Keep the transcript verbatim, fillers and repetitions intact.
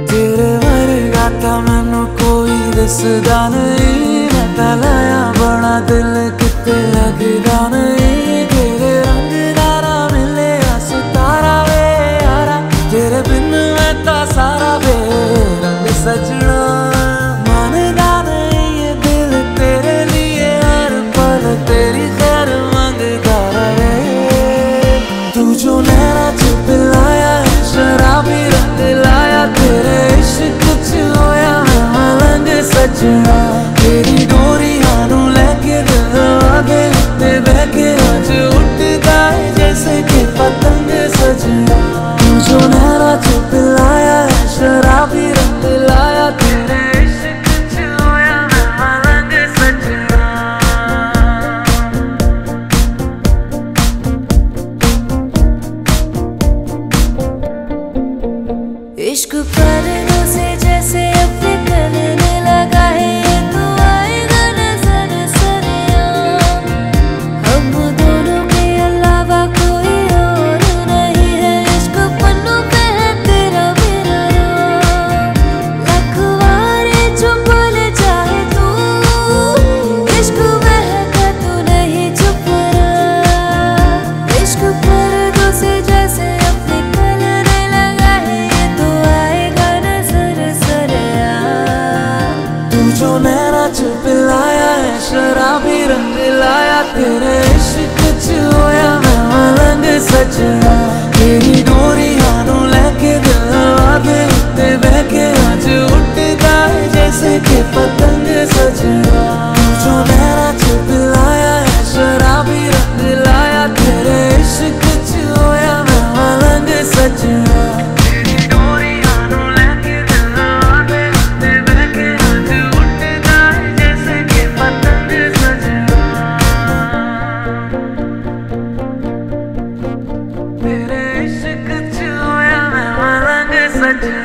तेरे वर्गा था मैनू कोई दसदा नहीं, मैं तां लाया बड़ा दिल किते लगदा नहीं। तेरे रंग दारा मिले सितारा वे यारा, तेरे बिन मैं तां सारा वे रंग सजना। मानदा नहीं ये दिल तेरे लिए हर पल तेरी खैर मंगदा रहे। तू जो नैना च पिलाया है शराबी रंग लाया, तेरे इश्क च होया मैं मलंग सजना। तेरी डोरियां नू लेके दिल आगे उत्ते बह के अज उठदा है जैसे कि पतंग सजना। तू जो नैना च पिलाया है शराबी रंग लाया, तेरे इश्क च होया मैं मलंग सजना। इश्क पर्दों से जैसे अब निकलने लगा है, तो आएगा नजर सरेआम। हम दोनों के अलावा कोई और नहीं है, इश्क पन्नों पे है तेरा मेरा नाम। लखवारे जो बोले चाहे तू, इश्क बहका तू नहीं चुप रहा। इश्क पर्दों से जैसे अब निकलने लगा है, तो आएगा नजर सरेआम। तू जो नैना च पिलाया है शराबी रंग लाया, तेरे इश्क च होया मैं मलंग सजना। तेरी डोरियां नू लेके दिल आगे उत्ते बह के अज उठदा है जैसे कि पतंग सजना। तू जो नैना च पिलाया है शराबी रंग लाया, तेरे इश्क च होया मैं मलंग सजना। तेरी डोरियां नू लेके दिल आगे उत्ते बह के अज उठदा है जैसे कि पतंग सजना। तेरे इश्क च होया मैं मलंग सजना।